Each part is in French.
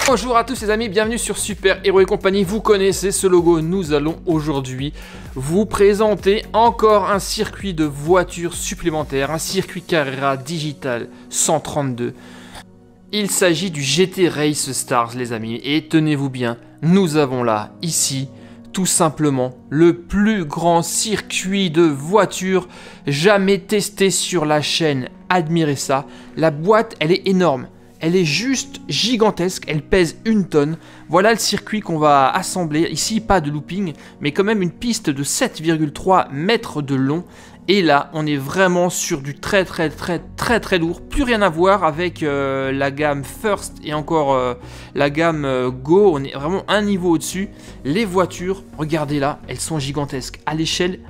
Bonjour à tous les amis, bienvenue sur Super Héros et compagnie. Vous connaissez ce logo, nous allons aujourd'hui vous présenter encore un circuit de voitures supplémentaires, un circuit Carrera Digital 132. Il s'agit du GT Race Stars les amis, et tenez-vous bien, nous avons là, ici, tout simplement le plus grand circuit de voitures jamais testé sur la chaîne. Admirez ça, la boîte elle est énorme. Elle est juste gigantesque, elle pèse 1 tonne. Voilà le circuit qu'on va assembler. Ici, pas de looping, mais quand même une piste de 7,3 mètres de long. Et là, on est vraiment sur du très lourd. Plus rien à voir avec la gamme First et encore la gamme Go. On est vraiment un niveau au-dessus. Les voitures, regardez là, elles sont gigantesques. À l'échelle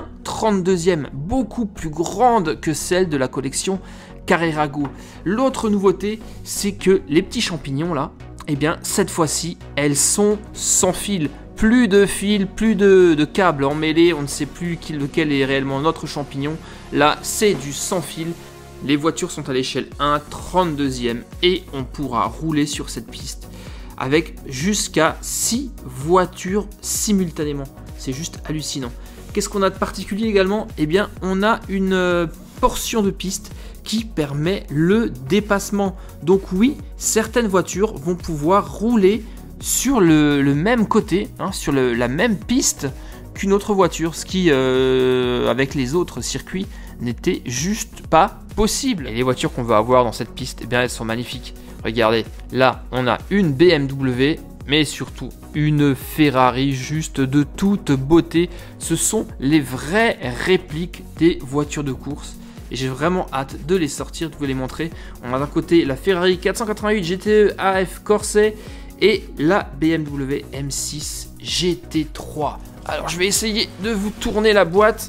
1/32e, beaucoup plus grande que celle de la collection Carrera Go. L'autre nouveauté, c'est que les petits champignons là, eh bien cette fois-ci, elles sont sans fil. Plus de fils, plus de câbles emmêlés, on ne sait plus lequel est réellement notre champignon. Là, c'est du sans fil. Les voitures sont à l'échelle 1/32e et on pourra rouler sur cette piste avec jusqu'à 6 voitures simultanément. C'est juste hallucinant. Qu'est-ce qu'on a de particulier également? Eh bien, on a une portion de piste qui permet le dépassement. Donc oui, certaines voitures vont pouvoir rouler sur le même côté, hein, sur la même piste qu'une autre voiture, ce qui, avec les autres circuits, n'était juste pas possible. Et les voitures qu'on va avoir dans cette piste, eh bien, elles sont magnifiques. Regardez, là, on a une BMW, mais surtout une Ferrari juste de toute beauté. Ce sont les vraies répliques des voitures de course. Et j'ai vraiment hâte de les sortir, de vous les montrer. On a d'un côté la Ferrari 488 GTE AF Corset et la BMW M6 GT3. Alors je vais essayer de vous tourner la boîte.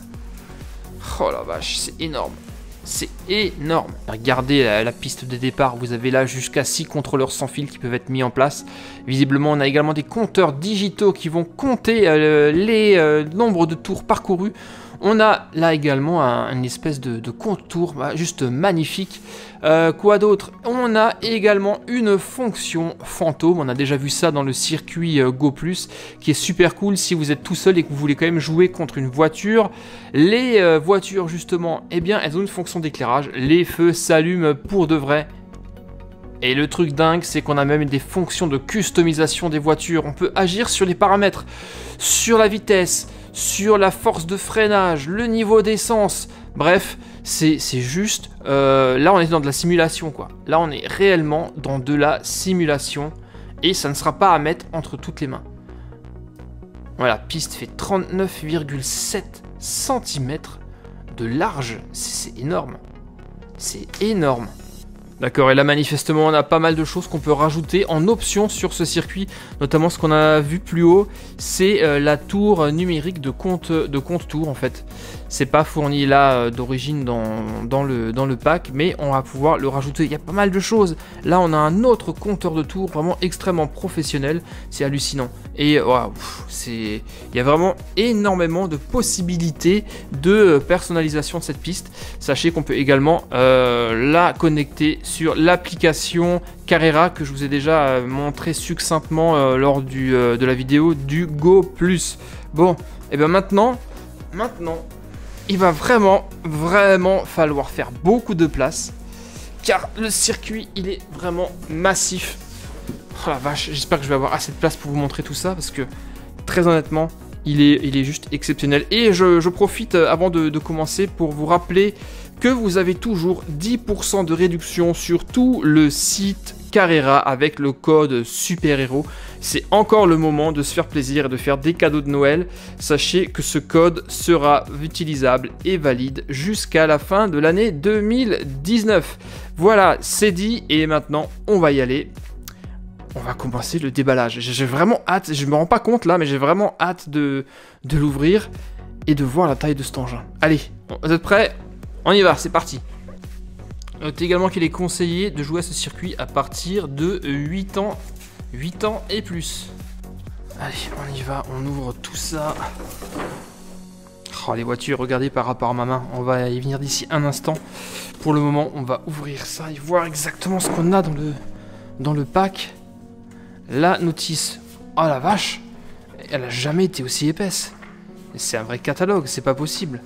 Oh la vache, c'est énorme. C'est énorme. Regardez la piste de départ, vous avez là jusqu'à 6 contrôleurs sans fil qui peuvent être mis en place. Visiblement, on a également des compteurs digitaux qui vont compter les nombres de tours parcourus. On a là également une espèce de contour juste magnifique. Quoi d'autre? On a également une fonction fantôme. On a déjà vu ça dans le circuit Go+, qui est super cool si vous êtes tout seul et que vous voulez quand même jouer contre une voiture. Les voitures justement, eh bien, elles ont une fonction d'éclairage. Les feux s'allument pour de vrai. Et le truc dingue, c'est qu'on a même des fonctions de customisation des voitures. On peut agir sur les paramètres, sur la vitesse, sur la force de freinage, le niveau d'essence. Bref, c'est juste... là, on est dans de la simulation, quoi. Là, on est réellement dans de la simulation. Et ça ne sera pas à mettre entre toutes les mains. Voilà, la piste fait 39,7 cm de large. C'est énorme. C'est énorme. D'accord, et là manifestement on a pas mal de choses qu'on peut rajouter en option sur ce circuit, notamment ce qu'on a vu plus haut, c'est la tour numérique de compte tour en fait. C'est pas fourni là d'origine dans le pack, mais on va pouvoir le rajouter. Il y a pas mal de choses. Là on a un autre compteur de tours vraiment extrêmement professionnel, c'est hallucinant. Et wow, il y a vraiment énormément de possibilités de personnalisation de cette piste. Sachez qu'on peut également la connecter sur l'application Carrera que je vous ai déjà montré succinctement lors de la vidéo du Go+. Bon, et bien maintenant, il va vraiment falloir faire beaucoup de place car le circuit il est vraiment massif. Oh la vache, j'espère que je vais avoir assez de place pour vous montrer tout ça parce que très honnêtement, il est juste exceptionnel. Et je profite avant de commencer pour vous rappeler que vous avez toujours 10% de réduction sur tout le site Carrera avec le code Super Héros. C'est encore le moment de se faire plaisir et de faire des cadeaux de Noël. Sachez que ce code sera utilisable et valide jusqu'à la fin de l'année 2019. Voilà, c'est dit et maintenant on va y aller. On va commencer le déballage. J'ai vraiment hâte, je me rends pas compte là, mais j'ai vraiment hâte de l'ouvrir et de voir la taille de cet engin. Allez, vous êtes prêts? On y va, c'est parti. Notez également qu'il est conseillé de jouer à ce circuit à partir de 8 ans et plus. Allez, on y va, on ouvre tout ça. Oh, les voitures, regardez par rapport à ma main, on va y venir d'ici un instant. Pour le moment, on va ouvrir ça et voir exactement ce qu'on a dans le pack. La notice. Oh la vache! Elle a jamais été aussi épaisse. C'est un vrai catalogue, c'est pas possible.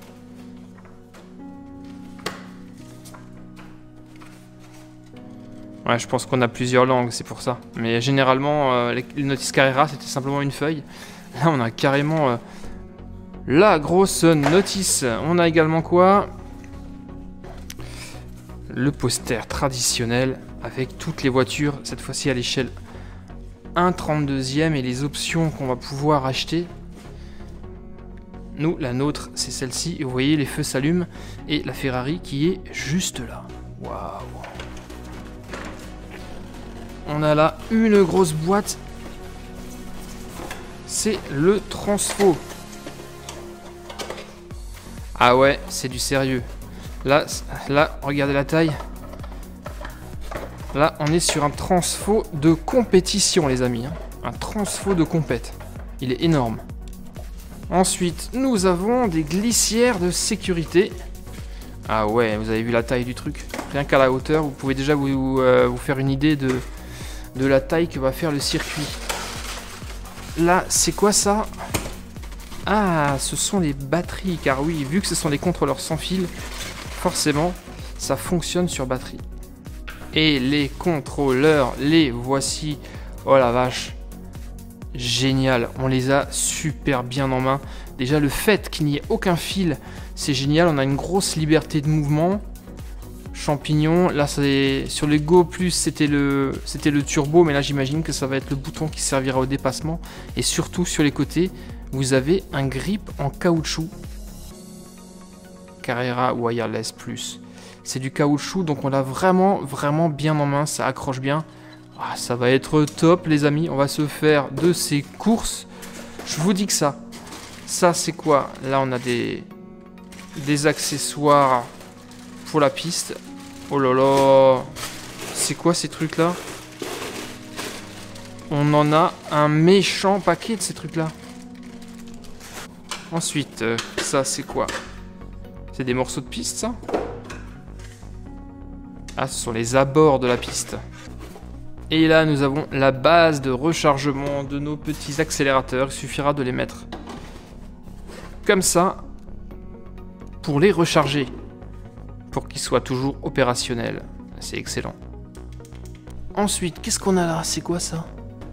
Ouais, je pense qu'on a plusieurs langues, c'est pour ça. Mais généralement, les notices Carrera, c'était simplement une feuille. Là, on a carrément la grosse notice. On a également quoi? Le poster traditionnel avec toutes les voitures, cette fois-ci à l'échelle 1/32e et les options qu'on va pouvoir acheter. Nous, la nôtre, c'est celle-ci. Et vous voyez, les feux s'allument. Et la Ferrari qui est juste là. Waouh! On a là une grosse boîte. C'est le transfo. Ah ouais, c'est du sérieux. Là, regardez la taille. Là, on est sur un transfo de compétition, les amis. Un transfo de compète. Il est énorme. Ensuite, nous avons des glissières de sécurité. Ah ouais, vous avez vu la taille du truc. Rien qu'à la hauteur, vous pouvez déjà vous faire une idée de la taille que va faire le circuit. Là, c'est quoi ça? Ah, ce sont les batteries. Car oui, vu que ce sont des contrôleurs sans fil, forcément, ça fonctionne sur batterie. Et les contrôleurs, les voici. Oh la vache. Génial, on les a super bien en main. Déjà le fait qu'il n'y ait aucun fil, c'est génial, on a une grosse liberté de mouvement. Champignon, là c'est sur le Go Plus c'était le turbo, mais là j'imagine que ça va être le bouton qui servira au dépassement. Et surtout sur les côtés, vous avez un grip en caoutchouc. Carrera Wireless Plus. C'est du caoutchouc, donc on l'a vraiment bien en main, ça accroche bien. Ah, ça va être top les amis, on va se faire de ces courses. Je vous dis que ça c'est quoi? Là on a des accessoires pour la piste. Oh là là, c'est quoi ces trucs là? On en a un méchant paquet de ces trucs là. Ensuite, ça c'est quoi? C'est des morceaux de piste ça? Ah, ce sont les abords de la piste. Et là, nous avons la base de rechargement de nos petits accélérateurs. Il suffira de les mettre comme ça pour les recharger, pour qu'ils soient toujours opérationnels. C'est excellent. Ensuite, qu'est-ce qu'on a là? C'est quoi ça?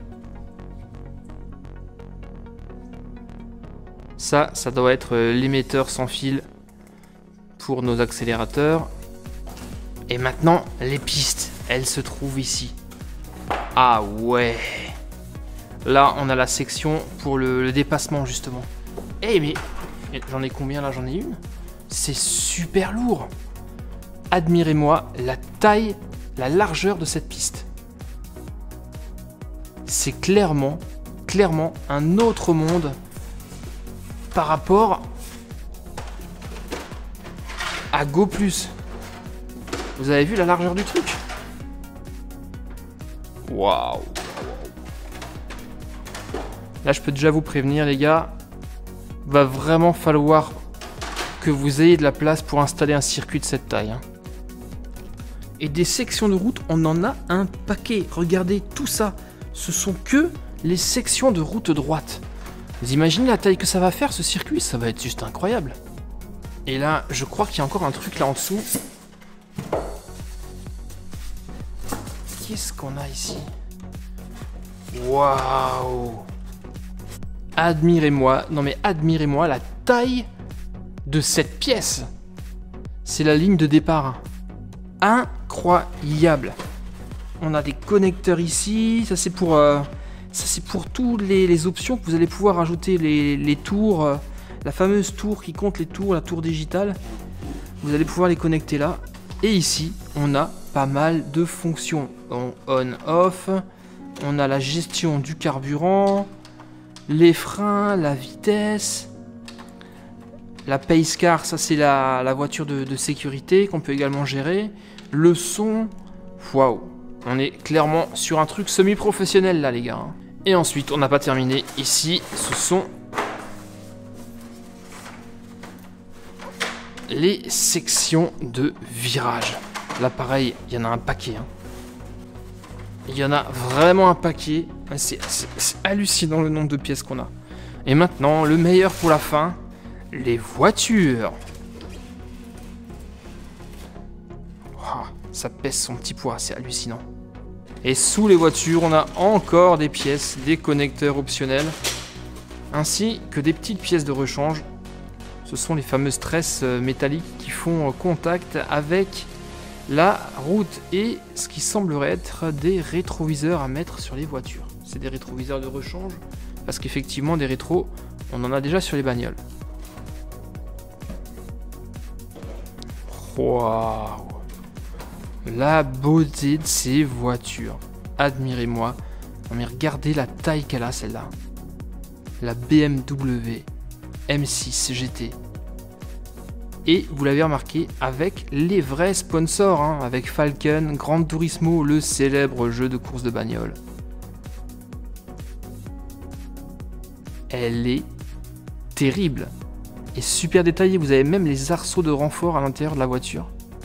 Ça doit être l'émetteur sans fil pour nos accélérateurs. Et maintenant, les pistes, elles se trouvent ici. Ah ouais. Là, on a la section pour le dépassement, justement. Eh mais j'en ai combien là? J'en ai une. C'est super lourd. Admirez-moi la taille, la largeur de cette piste. C'est clairement un autre monde par rapport à Go Plus. Vous avez vu la largeur du truc? Waouh! Là, je peux déjà vous prévenir, les gars. Va vraiment falloir que vous ayez de la place pour installer un circuit de cette taille. Et des sections de route, on en a un paquet. Regardez tout ça. Ce sont que les sections de route droite. Vous imaginez la taille que ça va faire, ce circuit? Ça va être juste incroyable. Et là, je crois qu'il y a encore un truc là en dessous. Qu'est-ce qu'on a ici? Waouh! Admirez-moi, non mais admirez-moi la taille de cette pièce. C'est la ligne de départ. Incroyable. On a des connecteurs ici. Ça c'est pour toutes les options que vous allez pouvoir ajouter. Les tours, la fameuse tour qui compte les tours, la tour digitale. Vous allez pouvoir les connecter là. Et ici, on a pas mal de fonctions. On-off, on a la gestion du carburant, les freins, la vitesse, la pace car, ça c'est la voiture de sécurité qu'on peut également gérer, le son. Waouh, on est clairement sur un truc semi-professionnel là les gars. Et ensuite, on n'a pas terminé. Ici, ce sont les sections de virage. Là pareil, il y en a un paquet. Il y en a vraiment un paquet. C'est hallucinant le nombre de pièces qu'on a. Et maintenant, le meilleur pour la fin, les voitures. Oh, ça pèse son petit poids, c'est hallucinant. Et sous les voitures, on a encore des pièces, des connecteurs optionnels, ainsi que des petites pièces de rechange. Ce sont les fameuses tresses métalliques qui font contact avec la route et ce qui semblerait être des rétroviseurs à mettre sur les voitures. C'est des rétroviseurs de rechange parce qu'effectivement des rétros, on en a déjà sur les bagnoles. Waouh! La beauté de ces voitures. Admirez-moi. Non mais regardez la taille qu'elle a celle-là. La BMW M6 GT. Et vous l'avez remarqué avec les vrais sponsors, hein, avec Falcon, Gran Turismo, le célèbre jeu de course de bagnole. Elle est terrible et super détaillée. Vous avez même les arceaux de renfort à l'intérieur de la voiture.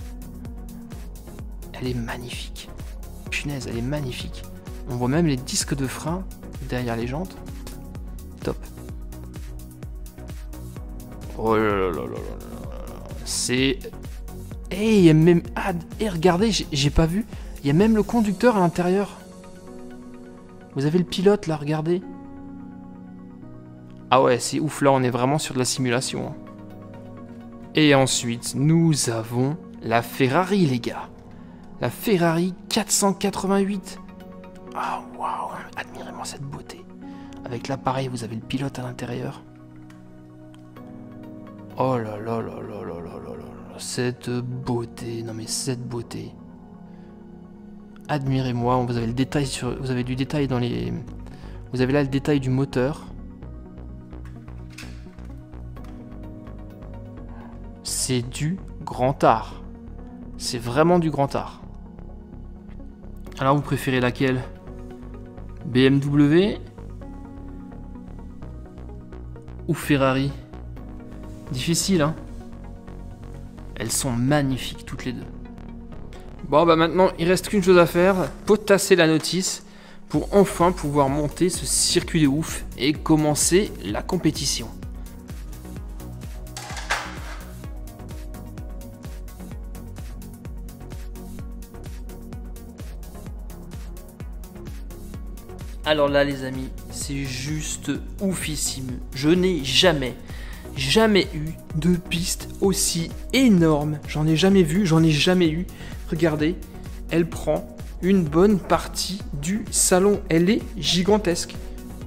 Elle est magnifique. Punaise, elle est magnifique. On voit même les disques de frein derrière les jantes. Top. Oh là là là là là. C'est... Hey, il y a même... Ah, et regardez, j'ai pas vu. Il y a même le conducteur à l'intérieur. Vous avez le pilote là, regardez. Ah ouais, c'est ouf, là on est vraiment sur de la simulation. Hein. Et ensuite, nous avons la Ferrari, les gars. La Ferrari 488. Ah waouh, admirez-moi cette beauté. Avec l'appareil, vous avez le pilote à l'intérieur. Oh là là là là là là là là, cette beauté, non mais cette beauté. Admirez-moi, vous avez le détail sur, vous avez du détail dans les, vous avez là le détail du moteur. C'est du grand art. C'est vraiment du grand art. Alors vous préférez laquelle? BMW ou Ferrari? Difficile, hein? Elles sont magnifiques toutes les deux. Bon bah maintenant il reste qu'une chose à faire, potasser la notice pour enfin pouvoir monter ce circuit de ouf et commencer la compétition. Alors là les amis, c'est juste oufissime. Je n'ai jamais eu de piste aussi énorme. J'en ai jamais vu, j'en ai jamais eu. Regardez, elle prend une bonne partie du salon. Elle est gigantesque.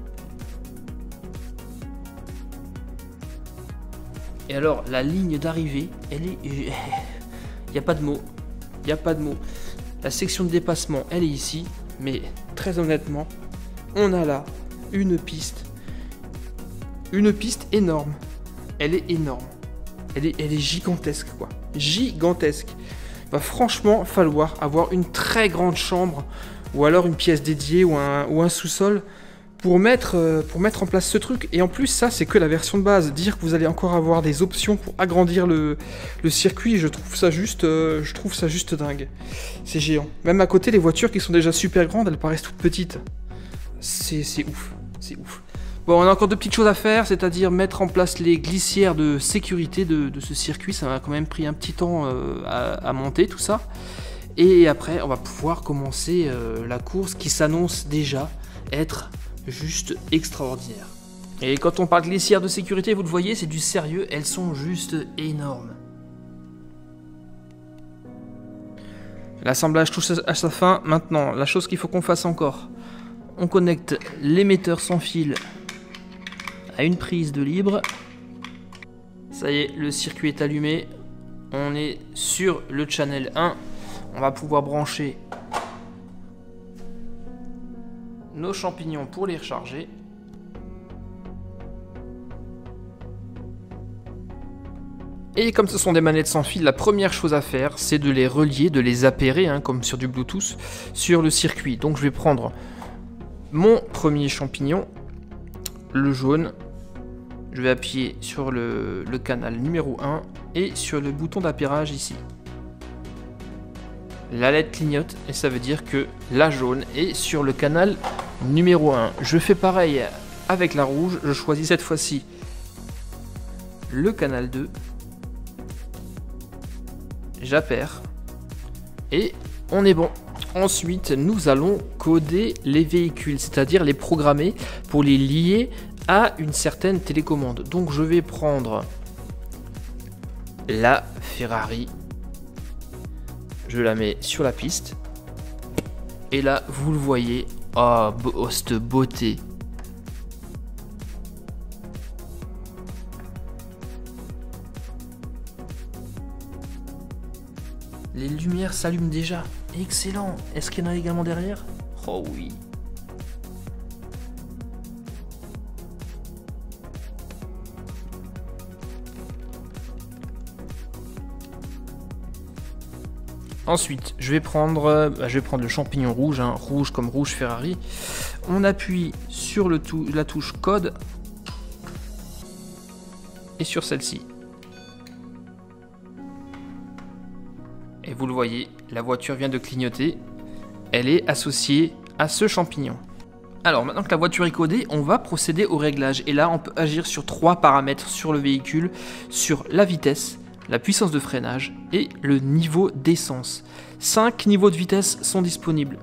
Et alors, la ligne d'arrivée, elle est... Il n'y a pas de mots. Il n'y a pas de mots. La section de dépassement, elle est ici. Mais très honnêtement, on a là une piste. Une piste énorme. Elle est énorme. Elle est gigantesque, quoi. Gigantesque. Va franchement falloir avoir une très grande chambre ou alors une pièce dédiée ou un sous-sol pour mettre en place ce truc. Et en plus, ça, c'est que la version de base. Dire que vous allez encore avoir des options pour agrandir le circuit, je trouve ça juste dingue. C'est géant. Même à côté, les voitures qui sont déjà super grandes, elles paraissent toutes petites. C'est ouf. C'est ouf. Bon, on a encore deux petites choses à faire, c'est-à-dire mettre en place les glissières de sécurité de ce circuit. Ça m'a quand même pris un petit temps à monter tout ça. Et après, on va pouvoir commencer la course qui s'annonce déjà être juste extraordinaire. Et quand on parle de glissières de sécurité, vous le voyez, c'est du sérieux. Elles sont juste énormes. L'assemblage touche à sa fin. Maintenant, la chose qu'il faut qu'on fasse encore, on connecte l'émetteur sans fil à une prise de libre. Ça y est, le circuit est allumé. On est sur le channel 1. On va pouvoir brancher nos champignons pour les recharger. Et comme ce sont des manettes sans fil, la première chose à faire, c'est de les relier, de les appairer, hein, comme sur du Bluetooth, sur le circuit. Donc je vais prendre mon premier champignon, le jaune. Je vais appuyer sur le canal numéro 1 et sur le bouton d'appairage ici. La LED clignote et ça veut dire que la jaune est sur le canal numéro 1. Je fais pareil avec la rouge. Je choisis cette fois-ci le canal 2. J'appaire. Et on est bon. Ensuite, nous allons coder les véhicules, c'est-à-dire les programmer pour les lier à une certaine télécommande. Donc je vais prendre la Ferrari. Je la mets sur la piste. Et là, vous le voyez. Oh, cette beauté. Les lumières s'allument déjà. Excellent. Est-ce qu'il y en a également derrière? Oh oui. Ensuite, je vais prendre le champignon rouge, hein, rouge comme rouge Ferrari. On appuie sur la touche code et sur celle-ci. Et vous le voyez, la voiture vient de clignoter. Elle est associée à ce champignon. Alors maintenant que la voiture est codée, on va procéder au réglage. Et là, on peut agir sur 3 paramètres sur le véhicule, sur la vitesse, la puissance de freinage et le niveau d'essence. 5 niveaux de vitesse sont disponibles.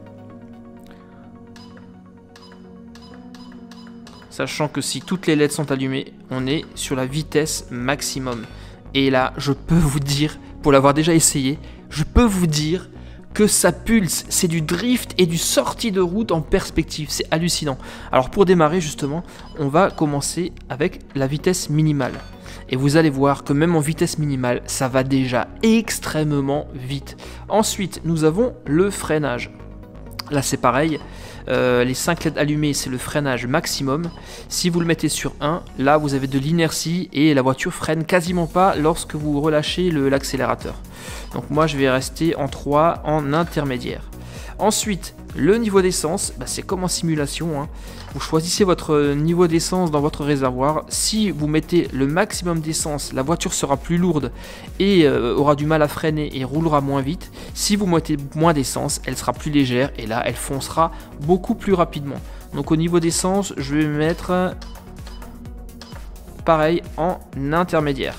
Sachant que si toutes les LED sont allumées, on est sur la vitesse maximum. Et là, je peux vous dire, pour l'avoir déjà essayé, je peux vous dire que ça pulse. C'est du drift et du sortie de route en perspective. C'est hallucinant. Alors pour démarrer justement, on va commencer avec la vitesse minimale. Et vous allez voir que même en vitesse minimale, ça va déjà extrêmement vite. Ensuite, nous avons le freinage. Là, c'est pareil. Les 5 LED allumées, c'est le freinage maximum. Si vous le mettez sur 1, là, vous avez de l'inertie et la voiture freine quasiment pas lorsque vous relâchez l'accélérateur. Donc moi, je vais rester en 3 en intermédiaire. Ensuite, le niveau d'essence, c'est comme en simulation, hein. Vous choisissez votre niveau d'essence dans votre réservoir. Si vous mettez le maximum d'essence, la voiture sera plus lourde et aura du mal à freiner et roulera moins vite. Si vous mettez moins d'essence, elle sera plus légère et là, elle foncera beaucoup plus rapidement. Donc au niveau d'essence, je vais mettre pareil en intermédiaire.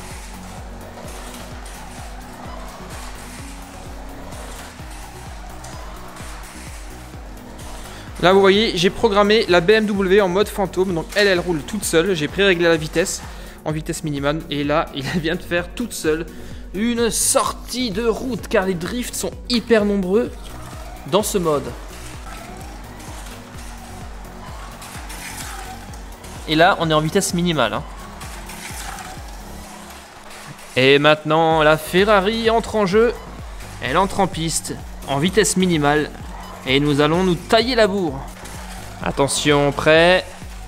Là vous voyez, j'ai programmé la BMW en mode fantôme, donc elle roule toute seule. J'ai pré-réglé la vitesse en vitesse minimum et là il vient de faire toute seule une sortie de route car les drifts sont hyper nombreux dans ce mode. Et là on est en vitesse minimale, hein. Et maintenant la Ferrari entre en jeu, elle entre en piste en vitesse minimale. Et nous allons nous tailler la bourre. Attention, prêt.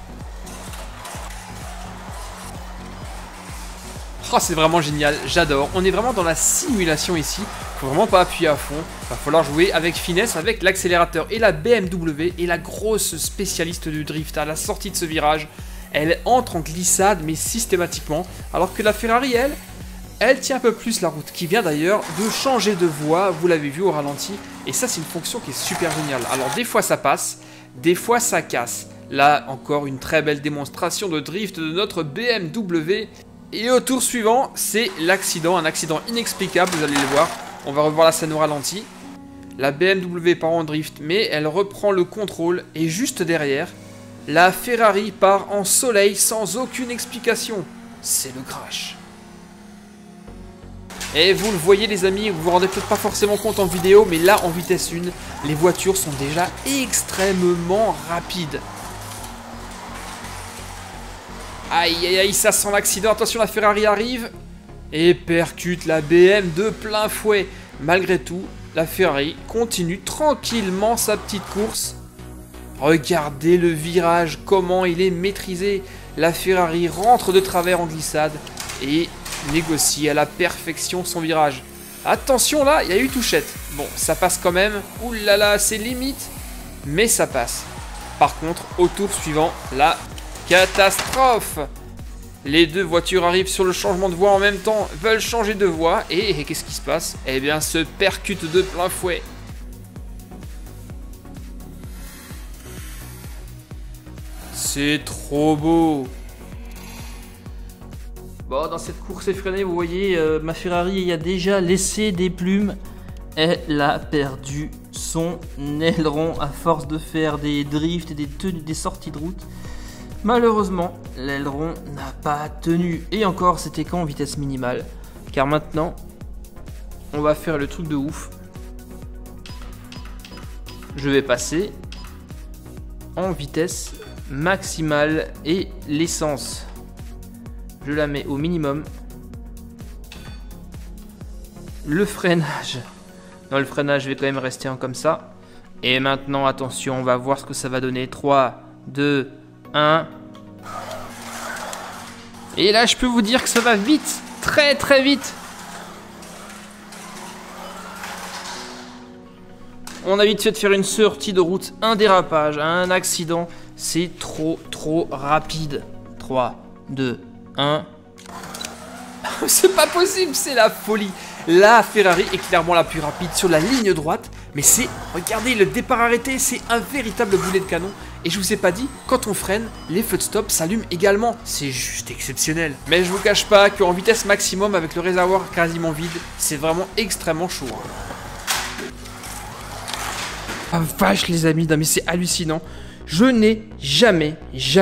Oh, c'est vraiment génial, j'adore. On est vraiment dans la simulation ici. Faut vraiment pas appuyer à fond. Va falloir jouer avec finesse, avec l'accélérateur. Et la BMW est la grosse spécialiste du drift. À la sortie de ce virage, elle entre en glissade, mais systématiquement. Alors que la Ferrari, elle tient un peu plus la route, qui vient d'ailleurs de changer de voie, vous l'avez vu au ralenti, et ça c'est une fonction qui est super géniale. Alors des fois ça passe, des fois ça casse. Là encore une très belle démonstration de drift de notre BMW. Et au tour suivant, c'est l'accident, un accident inexplicable, vous allez le voir. On va revoir la scène au ralenti. La BMW part en drift, mais elle reprend le contrôle, et juste derrière, la Ferrari part en soleil sans aucune explication. C'est le crash. Et vous le voyez les amis, vous vous rendez peut-être pas forcément compte en vidéo, mais là en vitesse 1, les voitures sont déjà extrêmement rapides. Aïe aïe aïe, ça sent l'accident, attention la Ferrari arrive et percute la BM de plein fouet. Malgré tout, la Ferrari continue tranquillement sa petite course. Regardez le virage, comment il est maîtrisé. La Ferrari rentre de travers en glissade et négocie à la perfection son virage. Attention là, il y a eu touchette. Bon, ça passe quand même. Ouh là là, c'est limite, mais ça passe. Par contre, au tour suivant, la catastrophe. Les deux voitures arrivent sur le changement de voie en même temps, veulent changer de voie et qu'est-ce qui se passe? Eh bien, se percutent de plein fouet. C'est trop beau. Bon, dans cette course effrénée, vous voyez, ma Ferrari a déjà laissé des plumes. Elle a perdu son aileron à force de faire des drifts et des sorties de route. Malheureusement, l'aileron n'a pas tenu. Et encore, c'était qu'en vitesse minimale. Car maintenant, on va faire le truc de ouf. Je vais passer en vitesse maximale et l'essence, je la mets au minimum. Le freinage, dans le freinage, je vais quand même rester comme ça. Et maintenant, attention, on va voir ce que ça va donner. 3, 2, 1. Et là, je peux vous dire que ça va vite, très très vite. On a vite fait de faire une sortie de route, un dérapage, un accident. C'est trop rapide. 3, 2, 1. C'est pas possible, c'est la folie. La Ferrari est clairement la plus rapide sur la ligne droite. Mais c'est, regardez, le départ arrêté, c'est un véritable boulet de canon. Et je vous ai pas dit, quand on freine, les feux de stop s'allument également. C'est juste exceptionnel. Mais je vous cache pas qu'en vitesse maximum, avec le réservoir quasiment vide, c'est vraiment extrêmement chaud. Ah vache les amis, non mais c'est hallucinant. Je n'ai jamais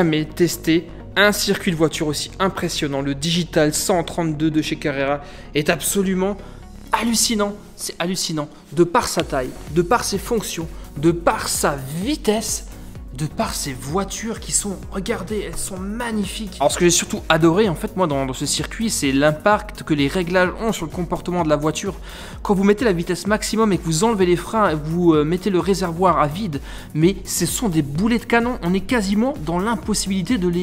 testé un circuit de voiture aussi impressionnant. Le Digital 132 de chez Carrera est absolument hallucinant. C'est hallucinant. De par sa taille, de par ses fonctions, de par sa vitesse, de par ces voitures qui sont, regardez, elles sont magnifiques. Alors ce que j'ai surtout adoré en fait moi dans ce circuit, c'est l'impact que les réglages ont sur le comportement de la voiture. Quand vous mettez la vitesse maximum et que vous enlevez les freins et que vous mettez le réservoir à vide, mais ce sont des boulets de canon, on est quasiment dans l'impossibilité de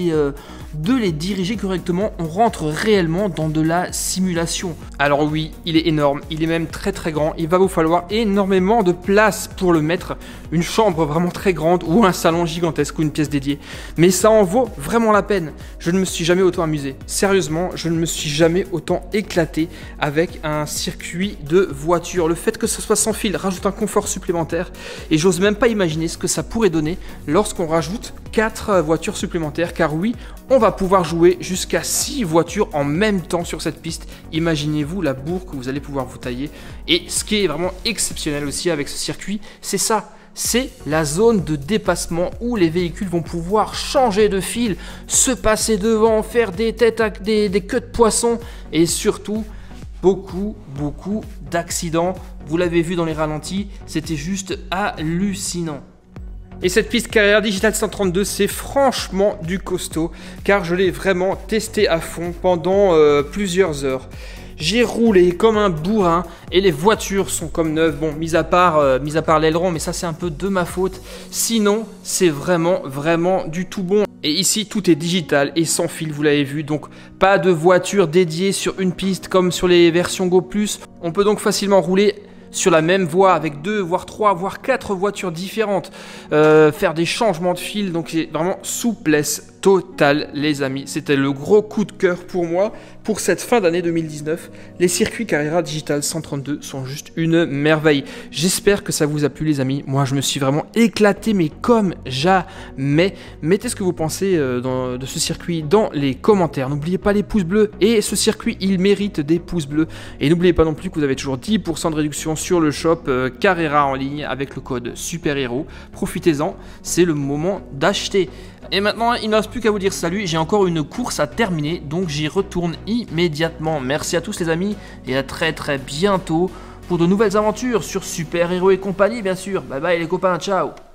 les diriger correctement. On rentre réellement dans de la simulation. Alors oui, il est énorme, il est même très grand, il va vous falloir énormément de place pour le mettre, une chambre vraiment très grande ou un salon gigantesque ou une pièce dédiée, mais ça en vaut vraiment la peine. Je ne me suis jamais autant amusé, sérieusement, je ne me suis jamais autant éclaté avec un circuit de voiture. Le fait que ce soit sans fil rajoute un confort supplémentaire et j'ose même pas imaginer ce que ça pourrait donner lorsqu'on rajoute 4 voitures supplémentaires, car oui, on va pouvoir jouer jusqu'à 6 voitures en même temps sur cette piste. Imaginez-vous la bourre que vous allez pouvoir vous tailler. Et ce qui est vraiment exceptionnel aussi avec ce circuit, c'est ça. C'est la zone de dépassement où les véhicules vont pouvoir changer de fil, se passer devant, faire des têtes à des queues de poisson et surtout beaucoup d'accidents. Vous l'avez vu dans les ralentis, c'était juste hallucinant. Et cette piste Carrera Digital 132, c'est franchement du costaud, car je l'ai vraiment testé à fond pendant plusieurs heures. J'ai roulé comme un bourrin et les voitures sont comme neuves. Bon, mis à part l'aileron, mais ça c'est un peu de ma faute. Sinon, c'est vraiment du tout bon. Et ici, tout est digital et sans fil, vous l'avez vu. Donc, pas de voiture dédiée sur une piste comme sur les versions Go+. On peut donc facilement rouler sur la même voie avec 2, voire 3, voire 4 voitures différentes, faire des changements de fil, donc c'est vraiment souplesse totale les amis. C'était le gros coup de cœur pour moi pour cette fin d'année 2019. Les circuits Carrera Digital 132 sont juste une merveille. J'espère que ça vous a plu les amis. Moi je me suis vraiment éclaté mais comme jamais. Mettez ce que vous pensez de ce circuit dans les commentaires. N'oubliez pas les pouces bleus et ce circuit il mérite des pouces bleus. Et n'oubliez pas non plus que vous avez toujours 10% de réduction sur le shop Carrera en ligne avec le code SUPERHERO. Profitez-en, c'est le moment d'acheter. Et maintenant, il ne me reste plus qu'à vous dire salut, j'ai encore une course à terminer, donc j'y retourne immédiatement. Merci à tous les amis, et à très bientôt pour de nouvelles aventures sur Super Héros et compagnie, bien sûr. Bye bye les copains, ciao.